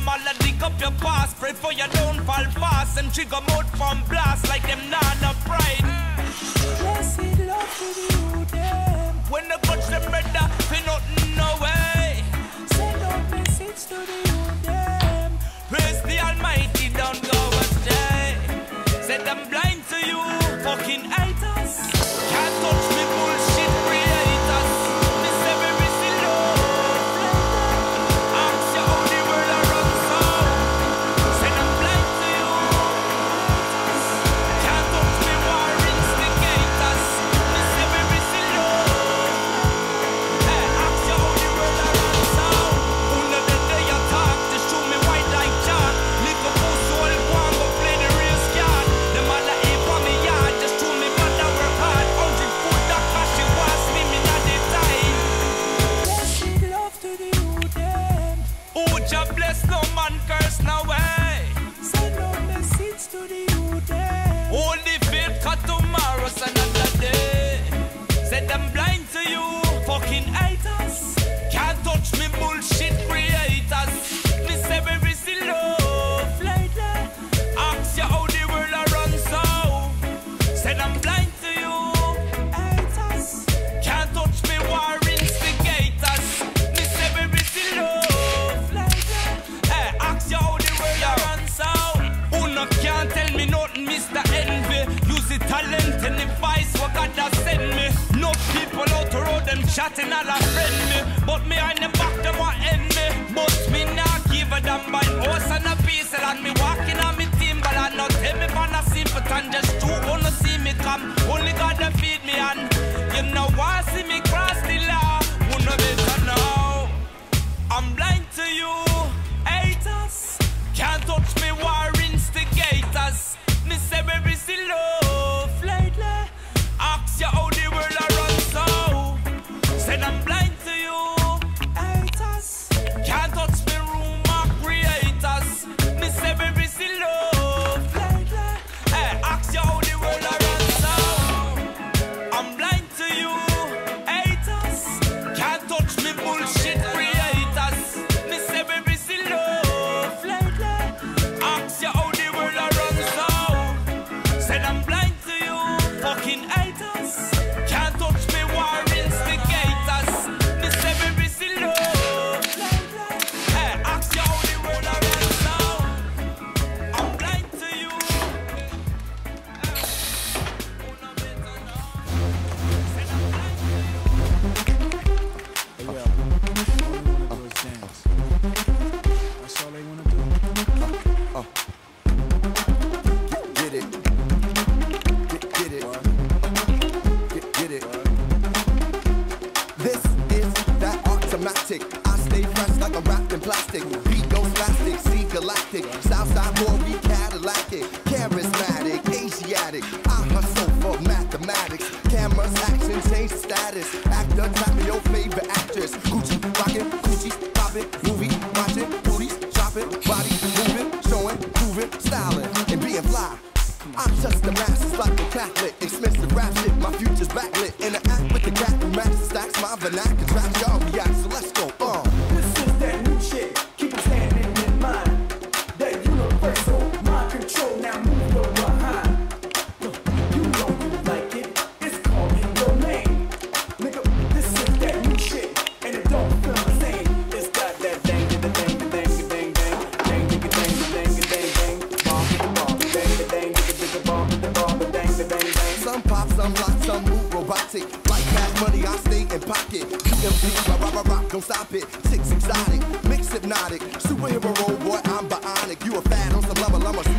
all a dig up your past. Pray for you don't fall fast. Them trigger mode from blast like them nana pride. Blessed love to you, them. When they touch them brother, they nothing no way. Send out message to the youth, them. Praise the Almighty, don't go astray. Said I'm blind to you, fucking haters. Can't touch me bullshit creators. Me say me receive love. Ask you how the world a run so. Said I'm blind to you. Can't touch me war instigators. Me say me receive love. Hey, ask you how the world a run so. Under the day you talk, they show me white like chalk. Little post soul one go play the real scar. Them all a ape on me yard, just to me mother work hard. 100 foot that cash she was swimming at the time. Blessed love to the youth, them. Oh, Jah bless no man curse no way. Send no message to the youth, them. Hold the faith, 'cause tomorrow's another day. Said I'm blind to you, fucking haters. Can't touch me bullshit creators. Me say we receive love lately. Ask you how the world a run so. Said I'm blind to you, haters. Can't touch me war instigators. Me say we receive love lately. Hey, ask you how the world a run so. Who no can't tell me nothing, Mr. Envy. Use the talent and the vice what God has sent me. No people out the road them chatting all a friend me. But me on the back them want end me. But me not give a damn by horse and a piece. And me walking on me timber and not tell me man a simpleton. Just two wanna see me come. Only God that feed me and you know why see me cross the law. Who know better now? I'm blind to you, haters. Can't touch me war instigators. Me say we receive love lately. Ask you how the world a run so. Said I'm blind to you, haters. Can't touch me rumor creators. Me say we receive love lately. Hey, ask you how the world a run so. I'm blind to you, haters. Can't touch me bullshit creators. Me say we receive love lately. Ask you how the world a run so. Said I'm blind to you, fucking haters. Can't touch me war instigators. Me say we receive love lately. Hey, ask you how the world a run so. I'm blind to you. Who know better now? Said I'm blind to you. Hey, yo, all they wanna do is dance. That's all they wanna do. Get it. Get it. Get it. This is that automatic. I stay fresh like I'm wrapped in plastic. Beat goes plastic, see galactic. Southside boy, we Cadillacic. Charismatic, Asiatic. I hustle for mathematics. Cameras, action, change the status. Actor, tap me your favorite actress. Gucci, rockin', Gucci, poppin', movie, watchin', booties, droppin', body moving, showing, proving, styling, and being fly. I'm just the masses like a Catholic. Expensive rap shit, my future's backlit. Interact with the cat who matches stacks, my vernacular trap, y'all react, so let's go, This is that new shit. Keep it standing in mind. That universal mind control. Now move your behind. You know you like it. It's calling your name. Nigga, this is that new shit. And it don't feel the same. It's got that dang, dang, dang, dang, dang, dang, dang, dang, dang, dang, dang, dang, dang, bomb, dang, dang, dang, bomb, dang, dang, dang. Some pop, some lock, some move robotic. Like cash money, I stay in pocket. DMV, rock, don't stop it. Six exotic, mix hypnotic. Superhero role, boy, I'm bionic. You a fad on some level, I'm a